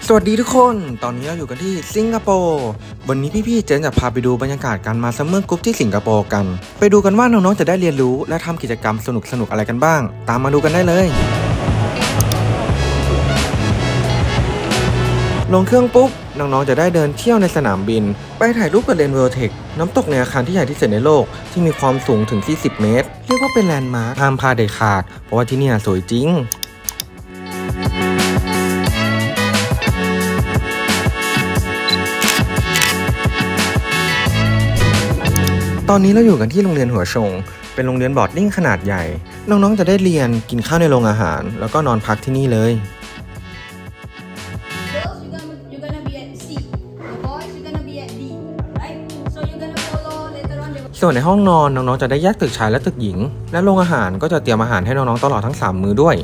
สวัสดีทุกคนตอนนี้เราอยู่กันที่สิงคโปร์วันนี้พี่ๆเจนจะพาไปดูบรรยากาศการมาซัมเมอร์กรุ๊ปที่สิงคโปร์กันไปดูกันว่าน้องๆจะได้เรียนรู้และทำกิจกรรมสนุกๆอะไรกันบ้างตามมาดูกันได้เลยลงเครื่องปุ๊บน้องๆจะได้เดินเที่ยวในสนามบินไปถ่ายรูปกับเรนเวอร์เทคน้ำตกในอาคารที่ใหญ่ที่สุดในโลกที่มีความสูงถึง40 เมตรเรียกว่าเป็นแลนด์มาร์คห้ามพลาดเด็ดขาดเพราะว่าที่นี่สวยจริงตอนนี้เราอยู่กันที่โรงเรียนหัวชงเป็นโรงเรียนบอร์ดดิ้งขนาดใหญ่น้องๆจะได้เรียนกินข้าวในโรงอาหารแล้วก็นอนพักที่นี่เลยส่วนในห้องนอนน้องๆจะได้แยกตึกชายและตึกหญิงและโรงอาหารก็จะเตรียมอาหารให้น้องๆตลอดทั้ง3 มื้อด้วย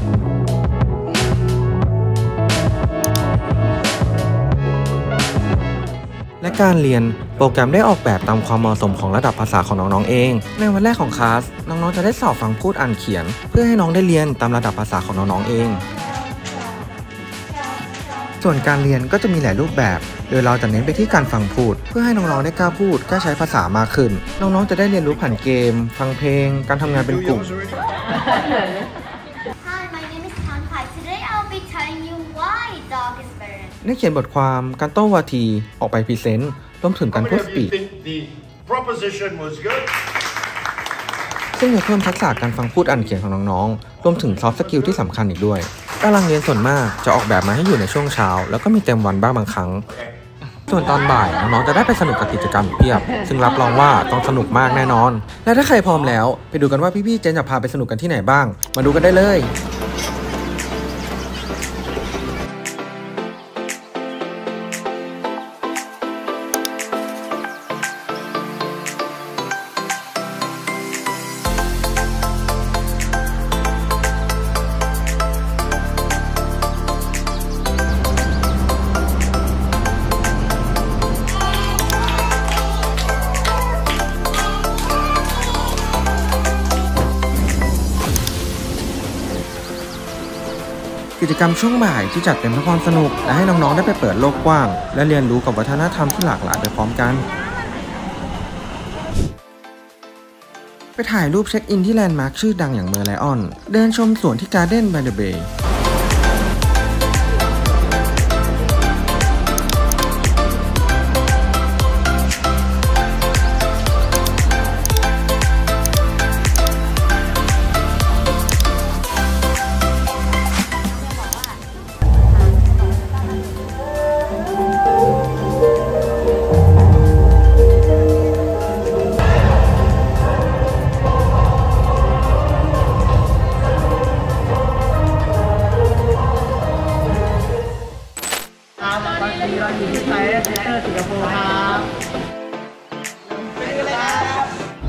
และการเรียนโปรแกรมได้ออกแบบตามความเหมาะสมของระดับภาษาของน้องๆเองในวันแรกของคลาสน้องๆจะได้สอบฟังพูดอ่านเขียนเพื่อให้น้องได้เรียนตามระดับภาษาของน้องๆเองส่วนการเรียนก็จะมีหลายรูปแบบโดยเราจะเน้นไปที่การฟังพูดเพื่อให้น้องๆได้กล้าพูดกล้าใช้ภาษามากขึ้นน้องๆจะได้เรียนรู้ผ่านเกมฟังเพลงการทำงานเป็นกลุ่มได้เขียนบทความการโต้วาทีออกไปพรีเซนต์รวมถึงการพูดสปีชซึ่งจะเพิ่มทักษะการฟังพูดอ่านเขียนของน้องๆรวมถึงซอฟต์สกิลที่สำคัญอีกด้วยตารางเรียนส่วนมากจะออกแบบมาให้อยู่ในช่วงเช้าแล้วก็มีเต็มวันบ้างบางครั้งส่วนตอนบ่ายน้องๆจะได้ไปสนุกกับกิจกรรมเพียบซึ่งรับรองว่าต้องสนุกมากแน่นอนและถ้าใครพร้อมแล้วไปดูกันว่าพี่ๆเจนจะพาไปสนุกกันที่ไหนบ้างมาดูกันได้เลยกิจกรรมช่วงบ่ายที่จัดเต็มด้วยความสนุกและให้น้องๆได้ไปเปิดโลกกว้างและเรียนรู้กับวัฒนธรรมที่หลากหลายไปพร้อมกันไปถ่ายรูปเช็คอินที่แลนด์มาร์คชื่อดังอย่างเมอร์ไลออนเดินชมสวนที่การ์เด้นบายเดอะเบย์เราอยู่ที่ไซต์เซ็นเตอร์สิงคโปร์ครับไปกันเลยครับ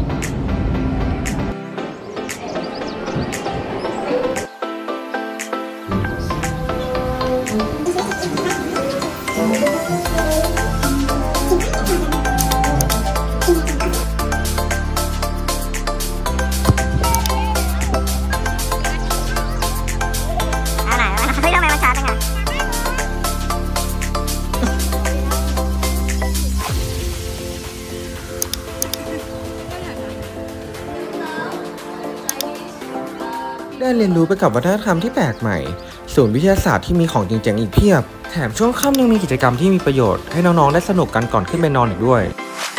ได้เรียนรู้ไปกับวัฒนธรรมที่แปลกใหม่ศูนย์วิทยาศาสตร์ที่มีของจริงๆอีกเพียบแถมช่วงค่ำยังมีกิจกรรมที่มีประโยชน์ให้น้องๆได้สนุกกันก่อนขึ้นไปนอนอีกด้วย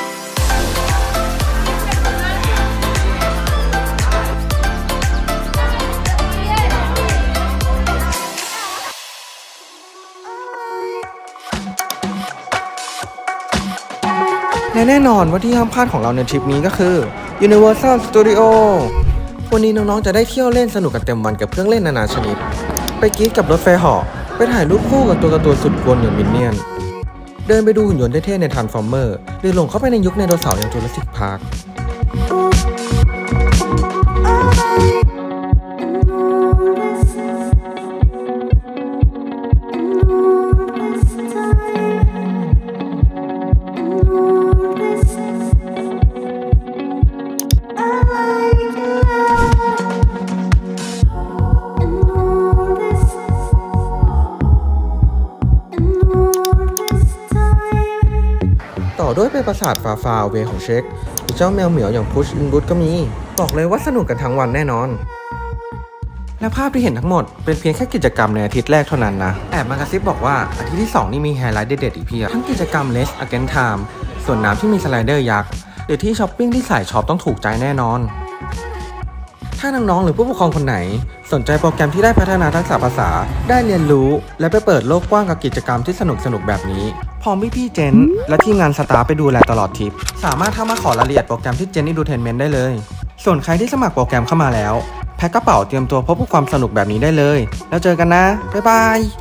และแน่นอนว่าที่ห้ามพลาดของเราในทริปนี้ก็คือ Universal Studioวันนี้น้องๆจะได้เที่ยวเล่นสนุกกันเต็มวันกับเครื่องเล่นนานาชนิดไปกรี๊ดกับรถไฟเหาะไปถ่ายรูปคู่กับตัวการ์ตูนสุดกวนอย่างมินเนี่ยนเดินไปดูหุ่นยนต์เท่ๆในทรานส์ฟอร์เมอร์หรือหลงเข้าไปในยุคไดโนเสาร์อย่างจูราสสิคพาร์คด้วยไปปราสาทฟาเวของเช็คหรือเจ้าแมวเหมียวอย่างพุชอินบุตก็มีบอกเลยว่าสนุกกันทั้งวันแน่นอนและภาพที่เห็นทั้งหมดเป็นเพียงแค่กิจกรรมในอาทิตย์แรกเท่านั้นนะแอบมากระซิบบอกว่าอาทิตย์ที่ 2นี่มีไฮไลท์เด็ดๆอีกเพียบทั้งกิจกรรม Race Against Time ส่วนน้ำที่มีสไลเดอร์ยักษ์หรือที่ช้อปปิ้งที่สายช็อปต้องถูกใจแน่นอนถ้าน้องๆหรือผู้ปกครองคนไหนสนใจโปรแกรมที่ได้พัฒนาทักษะภาษาได้เรียนรู้และไปเปิดโลกกว้างกับกิจกรรมที่สนุกแบบนี้พร้อมพี่เจนและทีมงานสตาฟไปดูแลตลอดทริปสามารถเข้ามาขอรายละเอียดโปรแกรมที่เจนนี่ดูเทนเมนต์ได้เลยส่วนใครที่สมัครโปรแกรมเข้ามาแล้วแพ็คกระเป๋าเตรียมตัวพบกับความสนุกแบบนี้ได้เลยแล้วเจอกันนะบ๊ายบาย